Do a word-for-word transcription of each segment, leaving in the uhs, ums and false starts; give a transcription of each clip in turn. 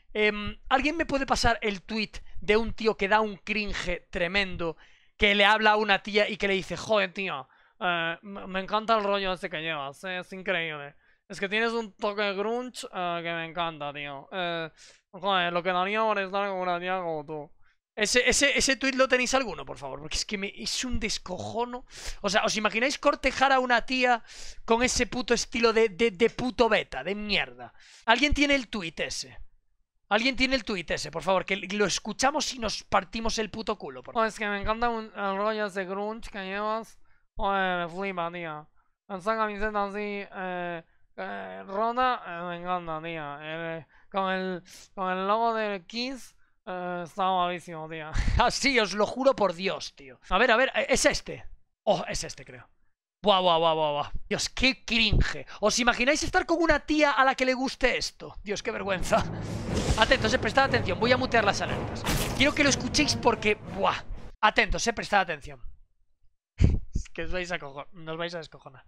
Eh, ¿Alguien me puede pasar el tweet de un tío que da un cringe tremendo, que le habla a una tía y que le dice, joder, tío, eh, me encanta el rollo ese que llevas, eh, es increíble. Es que tienes un toque grunge uh, que me encanta, tío. Eh, joder, lo que daría por estar con una tía como tú. Ese, ese, ese tweet lo tenéis alguno, por favor, porque es que me, es un descojono. O sea, ¿os imagináis cortejar a una tía con ese puto estilo de, de, de puto beta, de mierda? ¿Alguien tiene el tweet ese? ¿Alguien tiene el tweet ese, por favor? Que lo escuchamos y nos partimos el puto culo. Por... Oh, es que me encanta un, el rollo ese grunge que llevas. Joder, me flipa, tía. Esa camiseta así, eh... Eh, rota, eh, me encanta, tía. El, con, el, con el logo de Kiss, eh, está guavísimo, tía. Así, os lo juro por Dios, tío. A ver, a ver, es este. Oh, es este, creo. Buah, buah, buah, buah, buah. Dios, qué cringe. ¿Os imagináis estar con una tía a la que le guste esto? Dios, qué vergüenza. Atentos, eh, prestad atención. Voy a mutear las alertas. Quiero que lo escuchéis porque... Buah. Atentos, eh, prestad atención. Es que os vais a cojonar. Nos vais a descojonar.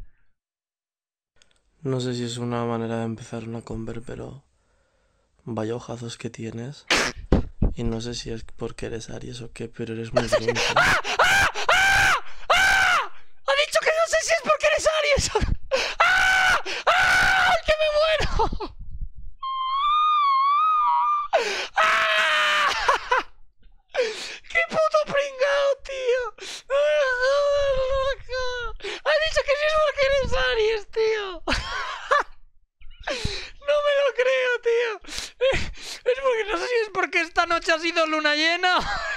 No sé si es una manera de empezar una conver, pero vaya ojazos que tienes. Y no sé si es porque eres Aries o qué, pero eres muy grunge. ¡Ah! ¡Ah! ¡Ah! ¡Ah! ¡Ha dicho que no sé si es porque eres Aries! ¡Ah! ¡Ah! ¡Que me muero! ¡Ah! ¡Qué puto pringao, tío! ¡Ha dicho que sí es porque eres Aries, tío! No me lo creo, tío. Es porque no sé si es porque esta noche ha sido luna llena.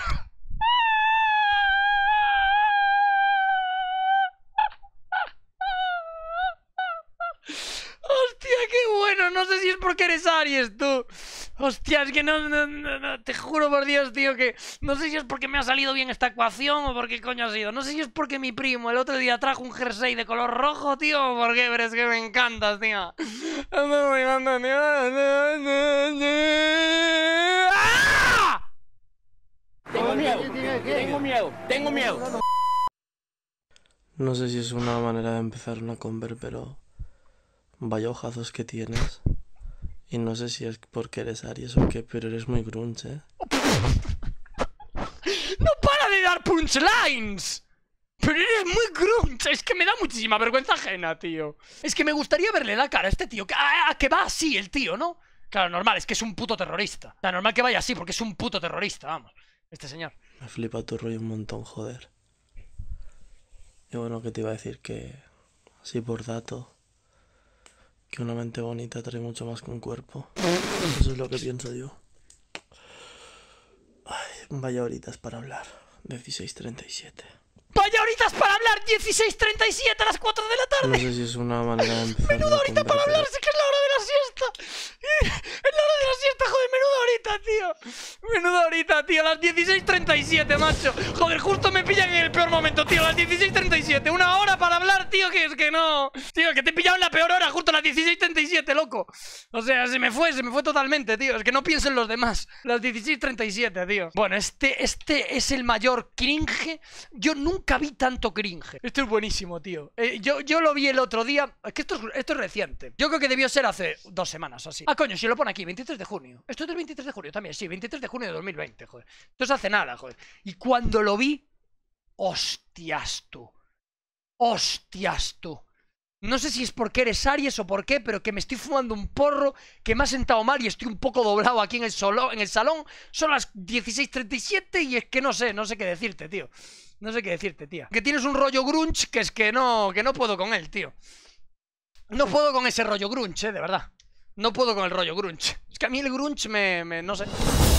Hostia, qué bueno. No sé si es porque eres Aries, tú. Hostia, es que no, no, no, no, te juro por Dios, tío, que no sé si es porque me ha salido bien esta ecuación o por qué coño ha sido. No sé si es porque mi primo el otro día trajo un jersey de color rojo, tío, o por qué, pero es que me encantas, tío. ¡Ah! Tengo miedo, tengo miedo, tengo miedo. No sé si es una manera de empezar una conver, pero vaya ojazos que tienes. Y no sé si es porque eres Aries o qué, pero eres muy grunge, ¿eh? ¡No para de dar punchlines! Pero eres muy grunge. Es que me da muchísima vergüenza ajena, tío. Es que me gustaría verle la cara a este tío. Que, a, que va así el tío, ¿no? Claro, normal, es que es un puto terrorista. La normal que vaya así, porque es un puto terrorista, vamos. Este señor. Me flipa tu rollo un montón, joder. Y bueno, que te iba a decir que... Así por dato... Que una mente bonita trae mucho más que un cuerpo. Eso es lo que pienso yo. Ay, vaya horitas para hablar. dieciséis treinta y siete. ¡Vaya horitas para hablar! dieciséis treinta y siete a las cuatro de la tarde. No sé si es una manera de empezar. Menuda horita para hablar, sí que es la hora de la siesta. Es la hora de la siesta, joder, menuda horita, tío. Menuda horita, tío, las dieciséis treinta y siete, macho. Joder, justo me pillan en el peor momento, tío, las dieciséis treinta y siete. Una hora para hablar, tío, que es que no. Tío, que te he pillado en la peor hora, justo a las dieciséis treinta y siete, loco. O sea, se me fue, se me fue totalmente, tío. Es que no pienso en los demás. Las dieciséis treinta y siete, tío. Bueno, este, este es el mayor cringe. Yo nunca vi tanto cringe. Esto es buenísimo, tío. Eh, yo, yo lo vi el otro día. Es que esto es, esto es reciente. Yo creo que debió ser hace dos semanas o así. Ah, coño, si lo pone aquí, veintitrés de junio. Esto es del veintitrés de junio también, sí, veintitrés de junio de dos mil veinte, joder. Esto es hace nada, joder. Y cuando lo vi, hostias tú. Hostias tú. No sé si es porque eres Aries o por qué, pero que me estoy fumando un porro, que me ha sentado mal y estoy un poco doblado aquí en el, solo, en el salón. Son las dieciséis treinta y siete y es que no sé, no sé qué decirte, tío. No sé qué decirte, tía. Que tienes un rollo grunge que es que no, que no puedo con él, tío. No puedo con ese rollo grunge, eh, de verdad. No puedo con el rollo grunge. Es que a mí el grunge me, me no sé.